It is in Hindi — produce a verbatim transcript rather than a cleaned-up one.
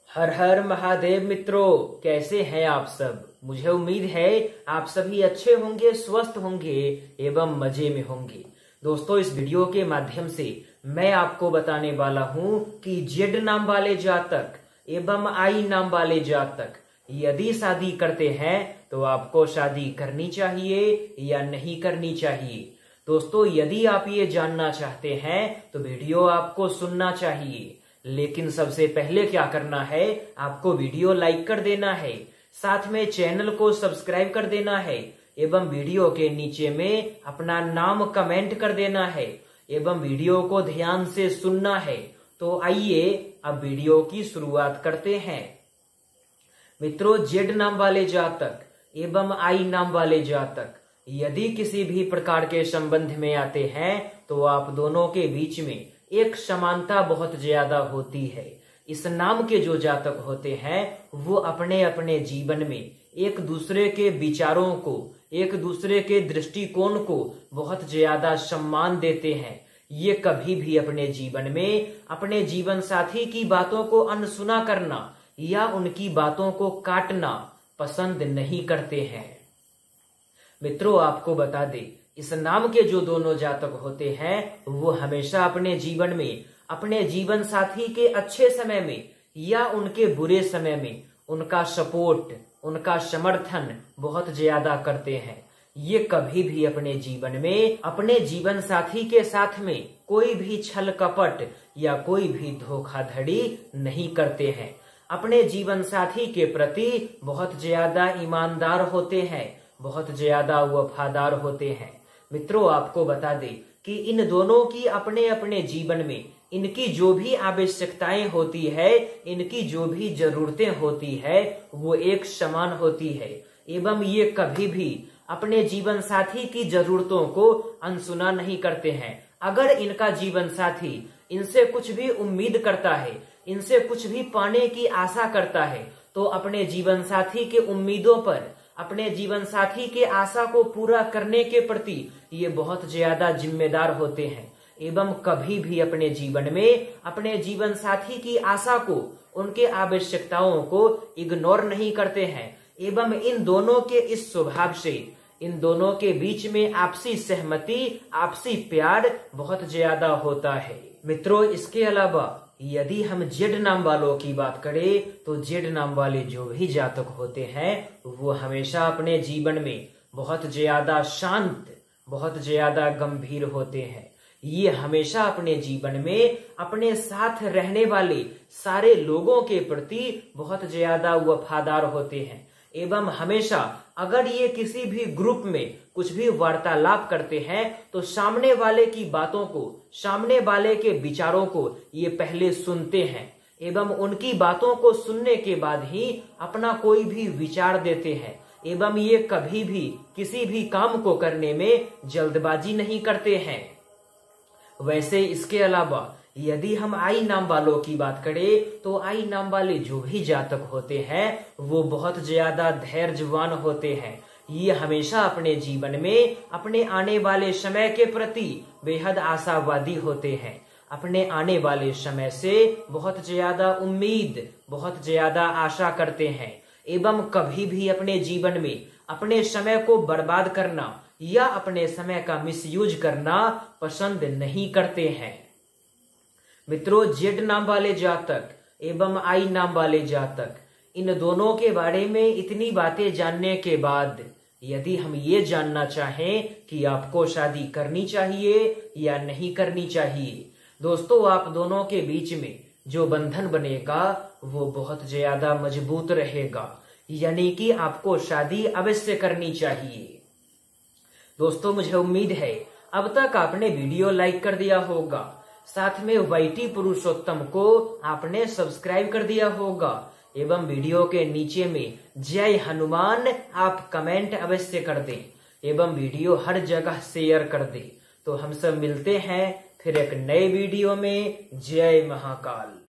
हर हर महादेव मित्रों, कैसे हैं आप सब। मुझे उम्मीद है आप सभी अच्छे होंगे, स्वस्थ होंगे एवं मजे में होंगे। दोस्तों, इस वीडियो के माध्यम से मैं आपको बताने वाला हूं कि जेड नाम वाले जातक एवं आई नाम वाले जातक यदि शादी करते हैं तो आपको शादी करनी चाहिए या नहीं करनी चाहिए। दोस्तों, यदि आप ये जानना चाहते हैं तो वीडियो आपको सुनना चाहिए, लेकिन सबसे पहले क्या करना है, आपको वीडियो लाइक कर देना है, साथ में चैनल को सब्सक्राइब कर देना है एवं वीडियो के नीचे में अपना नाम कमेंट कर देना है एवं वीडियो को ध्यान से सुनना है। तो आइए अब वीडियो की शुरुआत करते हैं। मित्रों, जेड नाम वाले जातक एवं आई नाम वाले जातक यदि किसी भी प्रकार के संबंध में आते हैं तो आप दोनों के बीच में एक समानता बहुत ज्यादा होती है। इस नाम के जो जातक होते हैं वो अपने अपने जीवन में एक दूसरे के विचारों को, एक दूसरे के दृष्टिकोण को बहुत ज्यादा सम्मान देते हैं। ये कभी भी अपने जीवन में अपने जीवन साथी की बातों को अनसुना करना या उनकी बातों को काटना पसंद नहीं करते हैं। मित्रों, आपको बता दें, इस नाम के जो दोनों जातक होते हैं वो हमेशा अपने जीवन में अपने जीवन साथी के अच्छे समय में या उनके बुरे समय में उनका सपोर्ट, उनका समर्थन बहुत ज्यादा करते हैं। ये कभी भी अपने जीवन में अपने जीवन साथी के साथ में कोई भी छल कपट या कोई भी धोखाधड़ी नहीं करते हैं। अपने जीवन साथी के प्रति बहुत ज्यादा ईमानदार होते हैं, बहुत ज्यादा वफादार होते हैं। मित्रों, आपको बता दें कि इन दोनों की अपने अपने जीवन में इनकी जो भी आवश्यकताएं होती है, इनकी जो भी जरूरतें होती है वो एक समान होती है एवं ये कभी भी अपने जीवन साथी की जरूरतों को अनसुना नहीं करते हैं। अगर इनका जीवन साथी इनसे कुछ भी उम्मीद करता है, इनसे कुछ भी पाने की आशा करता है, तो अपने जीवन साथी के उम्मीदों पर, अपने जीवन साथी के आशा को पूरा करने के प्रति ये बहुत ज्यादा जिम्मेदार होते हैं एवं कभी भी अपने जीवन में अपने जीवन साथी की आशा को, उनके आवश्यकताओं को इग्नोर नहीं करते हैं एवं इन दोनों के इस स्वभाव से इन दोनों के बीच में आपसी सहमति, आपसी प्यार बहुत ज्यादा होता है। मित्रों, इसके अलावा यदि हम जेड नाम वालों की बात करें तो जेड नाम वाले जो भी जातक होते हैं वो हमेशा अपने जीवन में बहुत ज्यादा शांत, बहुत ज्यादा गंभीर होते हैं। ये हमेशा अपने जीवन में अपने साथ रहने वाले सारे लोगों के प्रति बहुत ज्यादा वफादार होते हैं एवं हमेशा अगर ये किसी भी ग्रुप में कुछ भी वार्तालाप करते हैं तो सामने वाले की बातों को, सामने वाले के विचारों को ये पहले सुनते हैं एवं उनकी बातों को सुनने के बाद ही अपना कोई भी विचार देते हैं एवं ये कभी भी किसी भी काम को करने में जल्दबाजी नहीं करते हैं। वैसे इसके अलावा यदि हम आई नाम वालों की बात करें तो आई नाम वाले जो भी जातक होते हैं वो बहुत ज्यादा धैर्यवान होते हैं। ये हमेशा अपने जीवन में अपने आने वाले समय के प्रति बेहद आशावादी होते हैं। अपने आने वाले समय से बहुत ज्यादा उम्मीद, बहुत ज्यादा आशा करते हैं एवं कभी भी अपने जीवन में अपने समय को बर्बाद करना या अपने समय का मिसयूज करना पसंद नहीं करते हैं। मित्रों, जेड नाम वाले जातक एवं आई नाम वाले जातक, इन दोनों के बारे में इतनी बातें जानने के बाद यदि हम ये जानना चाहें कि आपको शादी करनी चाहिए या नहीं करनी चाहिए, दोस्तों, आप दोनों के बीच में जो बंधन बनेगा वो बहुत ज्यादा मजबूत रहेगा, यानी कि आपको शादी अवश्य करनी चाहिए। दोस्तों, मुझे उम्मीद है अब तक आपने वीडियो लाइक कर दिया होगा, साथ में वाईटी पुरुषोत्तम को आपने सब्सक्राइब कर दिया होगा एवं वीडियो के नीचे में जय हनुमान आप कमेंट अवश्य कर दें एवं वीडियो हर जगह शेयर कर दें। तो हम सब मिलते हैं फिर एक नए वीडियो में। जय महाकाल।